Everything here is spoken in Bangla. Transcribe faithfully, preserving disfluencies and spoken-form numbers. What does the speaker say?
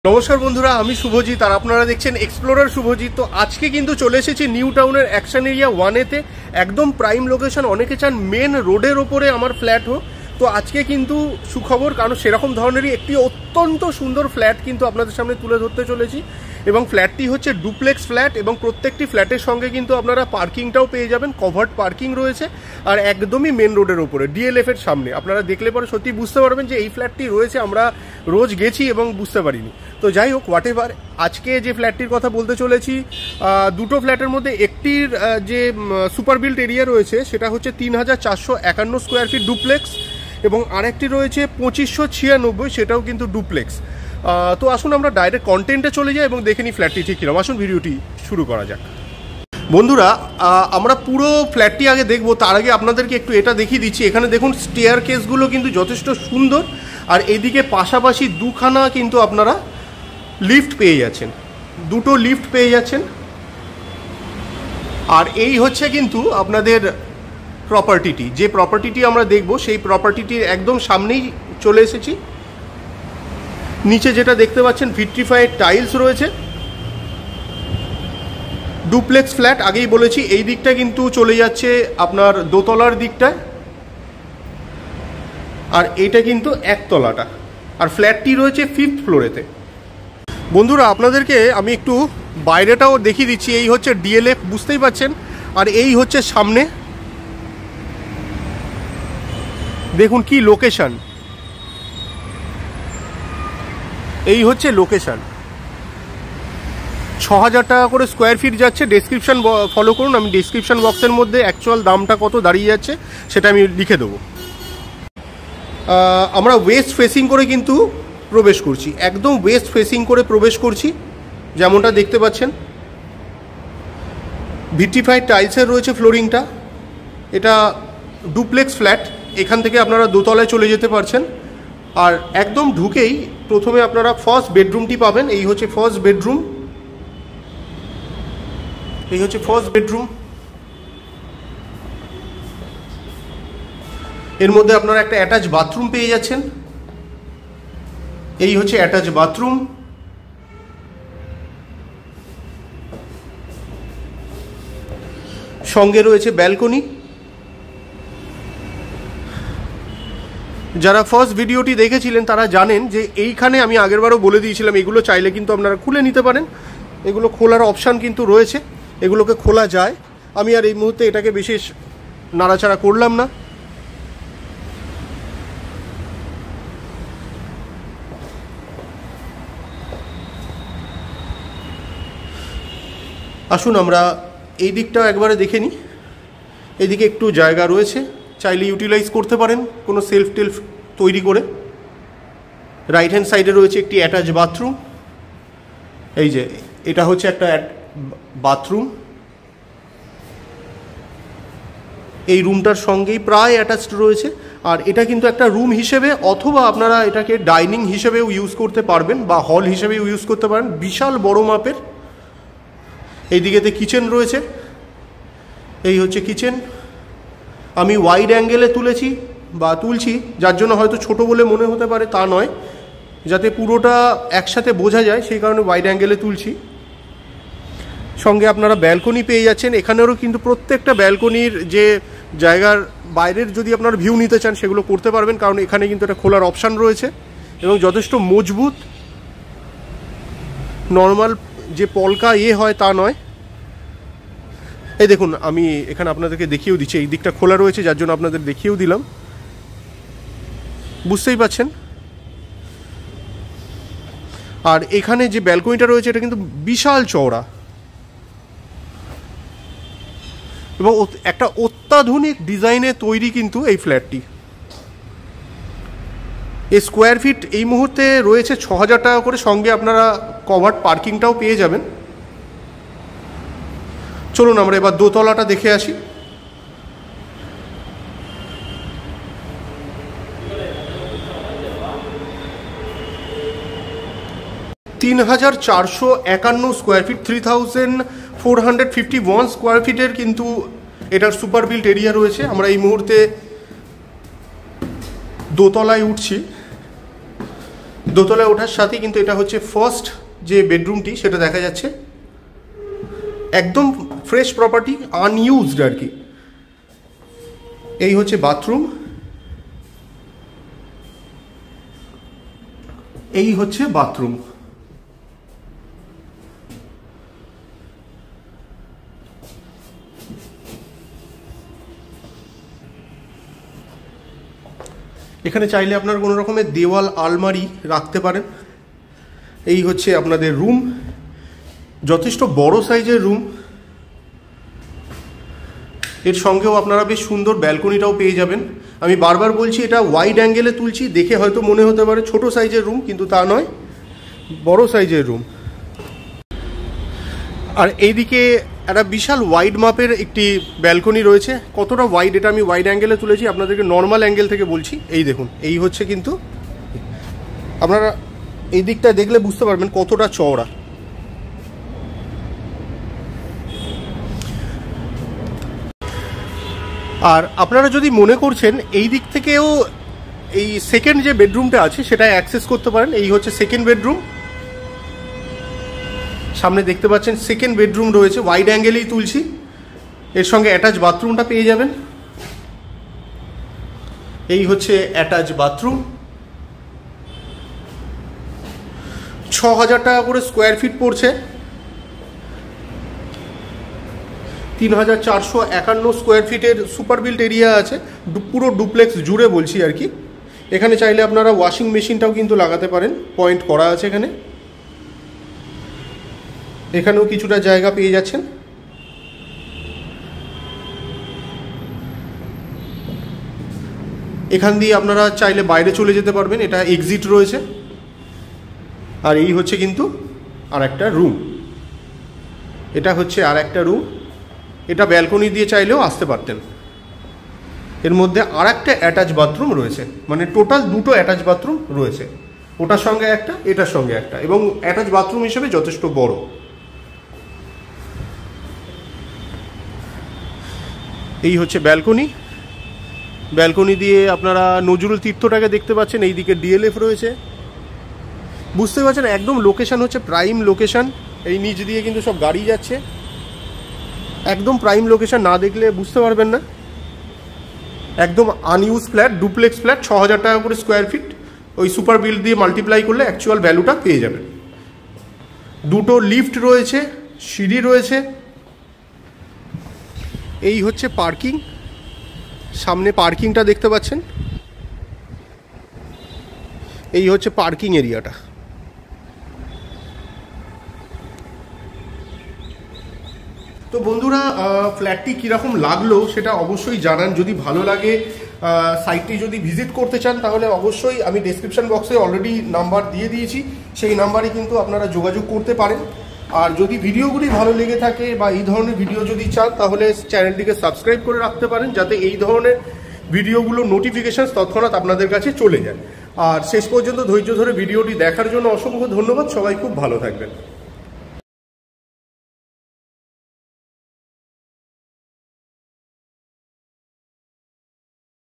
নমস্কার বন্ধুরা, আমি শুভজিৎ আর আপনারা দেখছেন এক্সপ্লোরার শুভজিৎ। তো আজকে কিন্তু চলে এসেছি নিউ টাউনের অ্যাকশন এরিয়া ওয়ানেতে, একদম প্রাইম লোকেশন। অনেকে চান মেন রোডের ওপরে আমার ফ্ল্যাট হোক, তো আজকে কিন্তু সুখবর, কারণ সেরকম ধরনেরই একটি অত্যন্ত সুন্দর ফ্ল্যাট কিন্তু আপনাদের সামনে তুলে ধরতে চলেছি। এবং ফ্ল্যাটটি হচ্ছে ডুপ্লেক্স ফ্ল্যাট এবং প্রত্যেকটি ফ্ল্যাটের সঙ্গে কিন্তু আপনারা পার্কিংটাও পেয়ে যাবেন, কভার্ড পার্কিং রয়েছে আর একদমই মেন রোডের ওপরে ডিএলএফ এর সামনে। আপনারা দেখলে পরে সত্যি বুঝতে পারবেন যে এই ফ্ল্যাটটি রয়েছে, আমরা রোজ গেছি এবং বুঝতে পারিনি। তো যাই হোক, হোয়াট এভার, আজকে যে ফ্ল্যাটটির কথা বলতে চলেছি, দুটো ফ্ল্যাটের মধ্যে একটির যে সুপার বিল্ট এরিয়া রয়েছে সেটা হচ্ছে তিন হাজার চারশো একান্ন স্কোয়ার ফিট ডুপ্লেক্স এবং আরেকটি রয়েছে পঁচিশশো ছিয়ানব্বই, সেটাও কিন্তু ডুপ্লেক্স। তো আসুন আমরা ডাইরেক্ট কন্টেন্টে চলে যাই এবং দেখে নিই ফ্ল্যাটটি ঠিক কিরকম। আসুন ভিডিওটি শুরু করা যাক। বন্ধুরা, আমরা পুরো ফ্ল্যাটটি আগে দেখব, তার আগে আপনাদেরকে একটু এটা দেখিয়ে দিচ্ছি। এখানে দেখুন স্টেয়ার কেসগুলো কিন্তু যথেষ্ট সুন্দর, আর এদিকে পাশাপাশি দুখানা কিন্তু আপনারা লিফট পেয়ে যাচ্ছেন, দুটো লিফট পেয়ে যাচ্ছেন। আর এই হচ্ছে কিন্তু আপনাদের প্রপার্টিটি, যে প্রপার্টিটি আমরা দেখব সেই প্রপার্টিটির একদম সামনেই চলে এসেছি। নিচে যেটা দেখতে পাচ্ছেন ভিট্রিফাইড টাইলস রয়েছে, ডুপ্লেক্স ফ্ল্যাট। আগেই বলেছি এই দিকটা কিন্তু চলে যাচ্ছে আপনার দোতলার দিকটায়, আর এটা কিন্তু একতলাটা, আর ফ্ল্যাটটি রয়েছে ফিফথ ফ্লোরেতে। বন্ধুরা, আপনাদেরকে আমি একটু বাইরেটাও দেখিয়ে দিচ্ছি। এই হচ্ছে ডিএলএফ, বুঝতেই পাচ্ছেন, আর এই হচ্ছে সামনে। দেখুন কি লোকেশন, এই হচ্ছে লোকেশন। ছ হাজার টাকা করে স্কোয়ার ফিট যাচ্ছে। ডেসক্রিপশন ফলো করুন, আমি ডেসক্রিপশন বক্সের মধ্যে অ্যাকচুয়াল দামটা কত দাঁড়িয়ে যাচ্ছে সেটা আমি লিখে দেবো। আমরা ওয়েস্ট ফেসিং করে কিন্তু প্রবেশ করছি, একদম ওয়েস্ট ফেসিং করে প্রবেশ করছি, যেমনটা দেখতে পাচ্ছেন। ভিট্রিফাইড টাইলসের রয়েছে ফ্লোরিংটা। এটা ডুপ্লেক্স ফ্ল্যাট, এখান থেকে আপনারা দোতলায় চলে যেতে পারছেন। আর একদম ঢুকেই প্রথমে আপনারা ফার্স্ট বেডরুমটি পাবেন। এই হচ্ছে ফার্স্ট বেডরুম, এই হচ্ছে ফার্স্ট বেডরুম। এর মধ্যে আপনারা একটা অ্যাটাচ বাথরুম পেয়ে যাচ্ছেন। এই হচ্ছে অ্যাটাচ বাথরুম। সঙ্গে রয়েছে ব্যালকনি। যারা ফার্স্ট ভিডিওটি দেখেছিলেন তারা জানেন যে এইখানে আমি আগেরবারও বলে দিয়েছিলাম, এগুলো চাইলে কিন্তু আপনারা খুলে নিতে পারেন। এগুলো খোলার অপশান কিন্তু রয়েছে, এগুলোকে খোলা যায়। আমি আর এই মুহূর্তে এটাকে বিশেষ নাড়াচাড়া করলাম না। আসুন আমরা এই দিকটাও একবারে দেখে নিই। এদিকে একটু জায়গা রয়েছে, চাইলে ইউটিলাইজ করতে পারেন কোনো সেলফ টেলফ তৈরি করে। রাইট হ্যান্ড সাইডে রয়েছে একটি অ্যাটাচ বাথরুম। এই যে এটা হচ্ছে একটা বাথরুম, এই রুমটার সঙ্গেই প্রায় অ্যাটাচড রয়েছে। আর এটা কিন্তু একটা রুম হিসেবে, অথবা আপনারা এটাকে ডাইনিং হিসেবেও ইউজ করতে পারবেন বা হল হিসেবেও ইউজ করতে পারেন। বিশাল বড় মাপের। এই দিকেতে কিচেন রয়েছে, এই হচ্ছে কিচেন। আমি ওয়াইড অ্যাঙ্গেলে তুলেছি বা তুলছি, যার জন্য হয়তো ছোট বলে মনে হতে পারে, তা নয়, যাতে পুরোটা একসাথে বোঝা যায় সেই কারণে ওয়াইড অ্যাঙ্গেলে তুলছি। সঙ্গে আপনারা ব্যালকনি পেয়ে যাচ্ছেন। এখানেরও কিন্তু প্রত্যেকটা ব্যালকনির যে জায়গার বাইরের যদি আপনারা ভিউ নিতে চান সেগুলো করতে পারবেন, কারণ এখানে কিন্তু একটা খোলার অপশান রয়েছে এবং যথেষ্ট মজবুত। নর্মাল যে পলকা ইয়ে হয় তা নয়। এই দেখুন, আমি এখানে আপনাদেরকে দেখিয়েও দিচ্ছি, এই দিকটা খোলা রয়েছে যার জন্য আপনাদের দেখিয়েও দিলাম, বুঝতেই পাচ্ছেন। আর এখানে যে ব্যালকনিটা রয়েছে এটা কিন্তু বিশাল চওড়া এবং একটা অত্যাধুনিক ডিজাইনে তৈরি কিন্তু এই ফ্ল্যাটটি। এই স্কোয়ার ফিট এই মুহূর্তে রয়েছে ছ হাজার টাকা করে, সঙ্গে আপনারা কভার্ড পার্কিংটাও পেয়ে যাবেন। চলুন আমরা এবার দোতলাটা দেখে আসি। তিন হাজার চারশো একান্ন square feet, three thousand four hundred fifty one square ফিটের কিন্তু এটার সুপার বিল্ট এরিয়া রয়েছে। আমরা এই মুহূর্তে দোতলায় উঠছি। দোতলায় ওঠার সাথে কিন্তু এটা হচ্ছে ফার্স্ট যে বেডরুমটি সেটা দেখা যাচ্ছে, একদম ফ্রেশ প্রপার্টি, আনইউজড আর কি। এই হচ্ছে বাথরুম, এই হচ্ছে বাথরুম। এখানে চাইলে আপনার কোনো রকমের দেওয়াল আলমারি রাখতে পারেন। এই হচ্ছে আপনাদের রুম, যথেষ্ট বড় সাইজের রুম। এর সঙ্গেও আপনারা বেশ সুন্দর ব্যালকনিটাও পেয়ে যাবেন। আমি বারবার বলছি এটা ওয়াইড অ্যাঙ্গেলে তুলছি, দেখে হয়তো মনে হতে পারে ছোট সাইজের রুম, কিন্তু তা নয়, বড় সাইজের রুম। আর এইদিকে একটা বিশাল ওয়াইড মাপের একটি ব্যালকনি রয়েছে। কতটা ওয়াইড এটা আমি ওয়াইড অ্যাঙ্গেলে তুলেছি, আপনাদেরকে নর্মাল অ্যাঙ্গেল থেকে বলছি। এই দেখুন, এই হচ্ছে কিন্তু আপনারা এই দিকটা দেখলে বুঝতে পারবেন কতটা চওড়া। আর আপনারা যদি মনে করছেন এই দিক থেকেও এই সেকেন্ড যে বেডরুমটা আছে সেটা অ্যাক্সেস করতে পারেন। এই হচ্ছে সেকেন্ড বেডরুম, সামনে দেখতে পাচ্ছেন সেকেন্ড বেডরুম রয়েছে, ওয়াইড অ্যাঙ্গেলেই তুলছি। এর সঙ্গে অ্যাটাচ বাথরুমটা পেয়ে যাবেন। এই হচ্ছে অ্যাটাচ বাথরুম, ছ হাজার টাকা করে স্কোয়ার ফিট পড়ছে, তিন হাজার চারশো একান্ন স্কোয়ার ফিটের সুপার বিল্ট এরিয়া আছে, পুরো ডুপ্লেক্স জুড়ে বলছি আর কি। এখানে চাইলে আপনারা ওয়াশিং মেশিনটাও কিন্তু লাগাতে পারেন, পয়েন্ট করা আছে এখানে। এখানেও কিছুটা জায়গা পেয়ে যাচ্ছেন। এখান দিয়ে আপনারা চাইলে বাইরে চলে যেতে পারবেন, এটা এক্সিট রয়েছে। আর এই হচ্ছে কিন্তু আর একটা রুম, এটা হচ্ছে আর একটা রুম। এটা ব্যালকনি দিয়ে চাইলেও আসতে পারতেন। এর মধ্যে আর একটা অ্যাটাচ বাথরুম রয়েছে, মানে টোটাল দুটো অ্যাটাচ বাথরুম রয়েছে, ওটার সঙ্গে একটা, এটার সঙ্গে একটা, এবং অ্যাটাচ বাথরুম হিসেবে যথেষ্ট বড়। এই হচ্ছে ব্যালকনি, ব্যালকনি দিয়ে আপনারা নজরুল তীর্থটাকে দেখতে পাচ্ছেন। এইদিকে ডিএলএফ রয়েছে, বুঝতে পারছেন একদম লোকেশন হচ্ছে প্রাইম লোকেশন। এই নিচ দিয়ে কিন্তু সব গাড়ি যাচ্ছে, একদম প্রাইম লোকেশন, না দেখলে বুঝতে পারবেন না। একদম আনইউজ ফ্ল্যাট, ডুপ্লেক্স ফ্ল্যাট, ছ হাজার টাকা করে স্কোয়ার ফিট। ওই সুপার বিল দিয়ে মাল্টিপ্লাই করলে অ্যাকচুয়াল ভ্যালুটা পেয়ে যাবেন। দুটো লিফট রয়েছে, সিঁড়ি রয়েছে। এই হচ্ছে পার্কিং, সামনে পার্কিংটা দেখতে পাচ্ছেন। এই হচ্ছে পার্কিং এরিয়াটা। তো বন্ধুরা, ফ্ল্যাটটি কীরকম লাগলো সেটা অবশ্যই জানান। যদি ভালো লাগে, সাইটটি যদি ভিজিট করতে চান, তাহলে অবশ্যই আমি ডেসক্রিপশন বক্সে অলরেডি নাম্বার দিয়ে দিয়েছি, সেই নাম্বারে কিন্তু আপনারা যোগাযোগ করতে পারেন। আর যদি ভিডিওগুলি ভালো লেগে থাকে বা এই ধরনের ভিডিও যদি চান, তাহলে চ্যানেলটিকে সাবস্ক্রাইব করে রাখতে পারেন, যাতে এই ধরনের ভিডিওগুলো নোটিফিকেশান তৎক্ষণাৎ আপনাদের কাছে চলে যায়। আর শেষ পর্যন্ত ধৈর্য ধরে ভিডিওটি দেখার জন্য অসংখ্য ধন্যবাদ। সবাই খুব ভালো থাকবেন।